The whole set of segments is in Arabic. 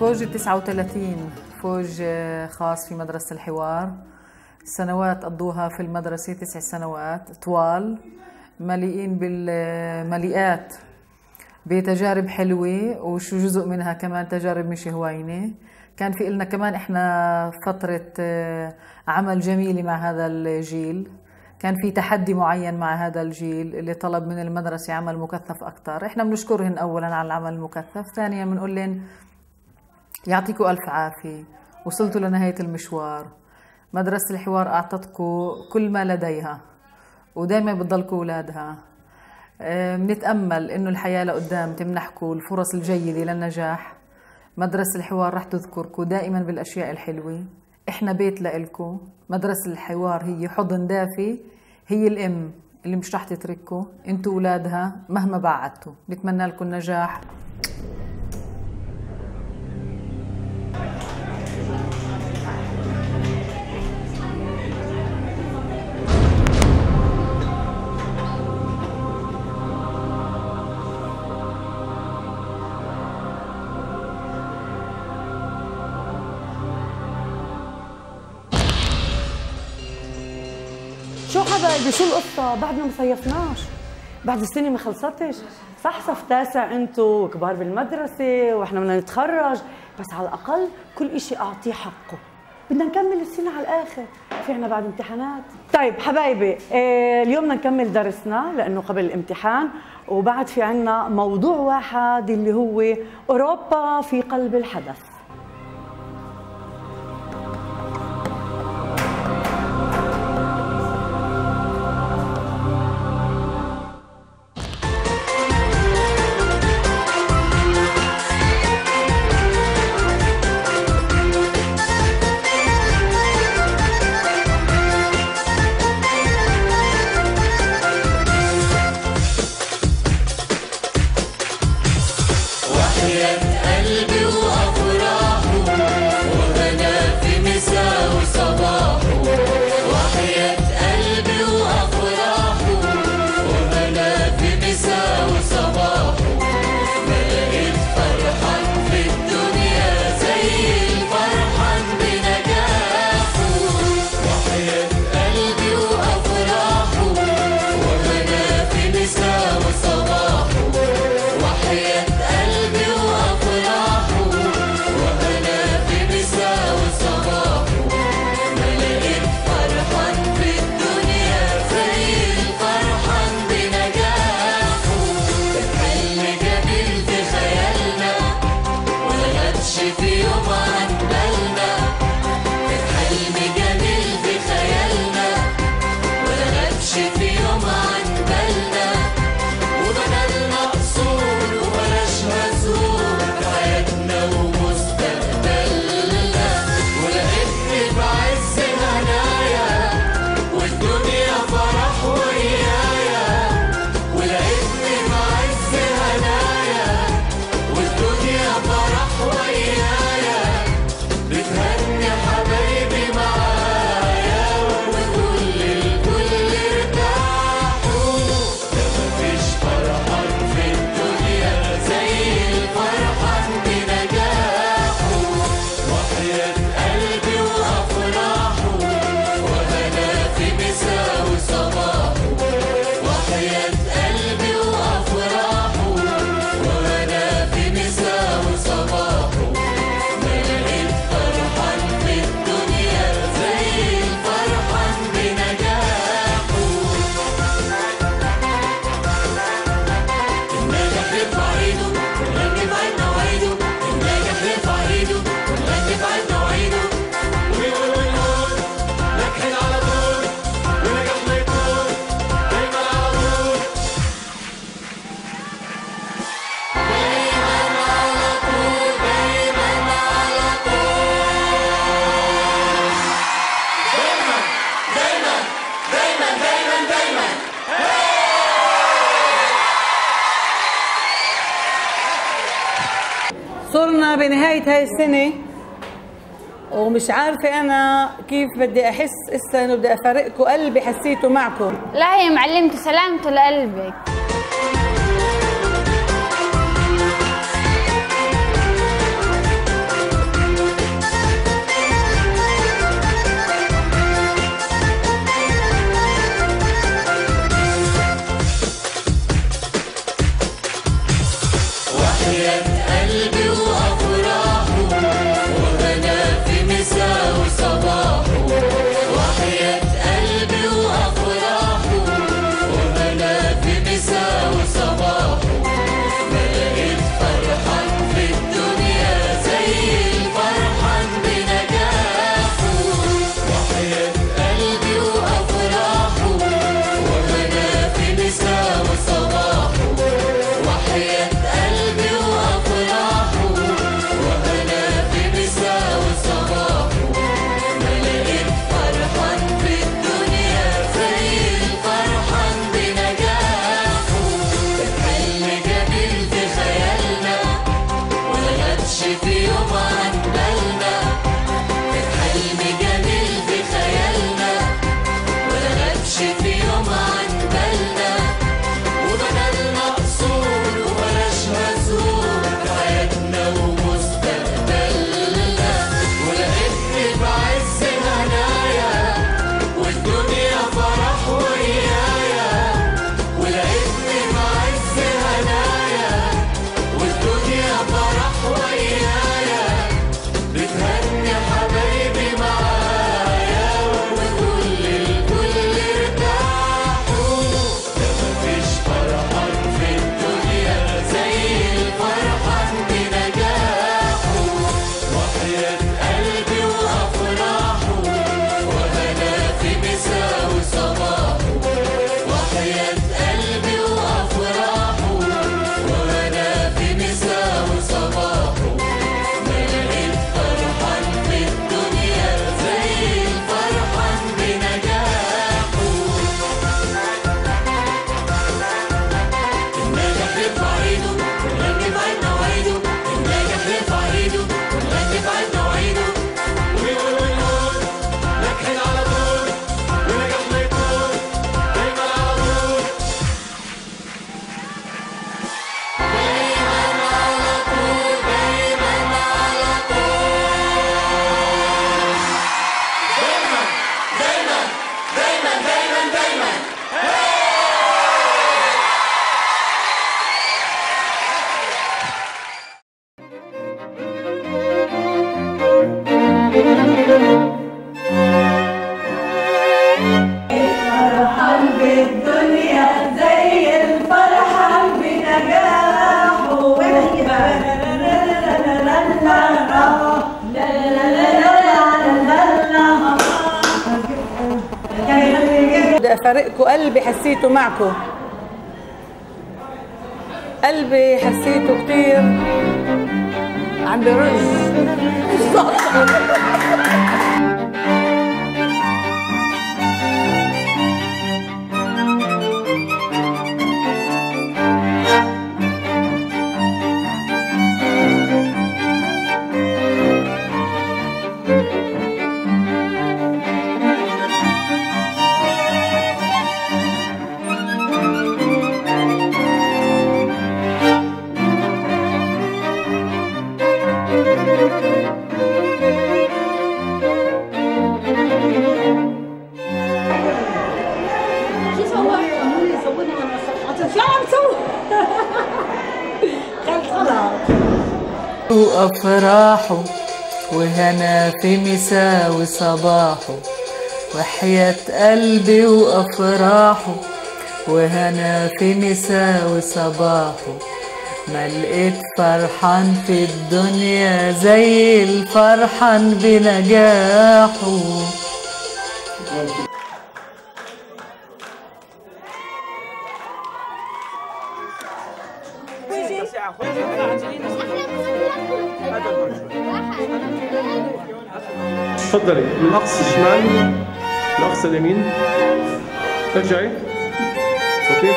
فوج 39 فوج خاص في مدرسة الحوار. سنوات قضوها في المدرسة 9 سنوات طوال، مليئين بالمليئات بتجارب حلوة، وشو جزء منها كمان تجارب مش هواينة. كان في إلنا كمان إحنا فترة عمل جميلة مع هذا الجيل، كان في تحدي معين مع هذا الجيل اللي طلب من المدرسة عمل مكثف أكتر. إحنا بنشكرهن أولا على العمل المكثف، ثانيا بنقول لهم يعطيكم ألف عافية، وصلتوا لنهاية المشوار. مدرسة الحوار أعطتكم كل ما لديها ودائما بتضلكم أولادها. بنتأمل إنه الحياة لقدام تمنحكم الفرص الجيدة للنجاح. مدرسة الحوار رح تذكركم دائما بالأشياء الحلوة. إحنا بيت لإلكم. مدرسة الحوار هي حضن دافي، هي الأم اللي مش رح تترككم، انتوا أولادها مهما بعدتوا. نتمنى لكم النجاح. شو حبايبي، شو القصة؟ بعدنا ما صيفناش، بعد السنة ما خلصتش. صح صف تاسع انتو وكبار بالمدرسة واحنا بدنا نتخرج، بس على الأقل كل إشي أعطيه حقه. بدنا نكمل السنة على الآخر، في عنا بعد امتحانات. طيب حبايبي، اليوم بدنا نكمل درسنا لأنه قبل الامتحان، وبعد في عنا موضوع واحد اللي هو أوروبا في قلب الحدث. صرنا بنهاية هاي السنة ومش عارفة أنا كيف بدي أحس إسا إنه بدي أفارقكم. قلبي حسيته معكم. لا يا معلمتي، سلامته لقلبك. في يوم عن بالنا وبنالنا قصور وبلاش مزور في حياتنا ومستقبلنا ولقيتني بعز هنايا والدنيا فرح ويايا ولقيتني بعز هنايا والدنيا فرح ويايا بتهني حبايبي معايا وكل الكل ارتاحوا ده مفيش فرحان في الدنيا زي الفرحان بنجاحه وحياة قلبي وأفراحه وهنا في مساء وصباحه وحياة قلبي وأفراحه وهنا في مساء وصباحه ما لقيت فرحان في الدنيا زي الفرحان بنجاحه الناجح يرفع ايده والغني في عيننا وعيده الناجح يرفع ايده والغني في عيننا وعيده ويقول ونقول ناجحين على طول ونجاحنا يكون دايما على طول دايما فرحان بالدنيا زي الفرحان بنجاحه بدي افارقكم قلبي حسيته معكم قلبي حسيته كتير عم برز وأفراحه وهنا في مساء وصباحه وحياة قلبي وأفراحه وهنا في مساء وصباحه ما لقيت فرحان في الدنيا زي الفرحان بنجاحه. تفضلي من اقصى الشمال لاقصى اليمين ارجعي. اوكي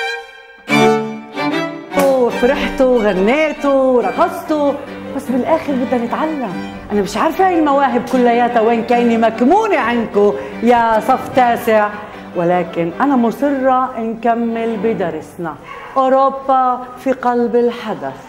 فرحتوا وغنيتوا ورقصتوا بس بالاخر بدنا نتعلم. انا مش عارفه هاي المواهب كلياتها وين كاينه مكمونه عندكم يا صف تاسع، ولكن انا مصره نكمل بدرسنا. اوروبا في قلب الحدث.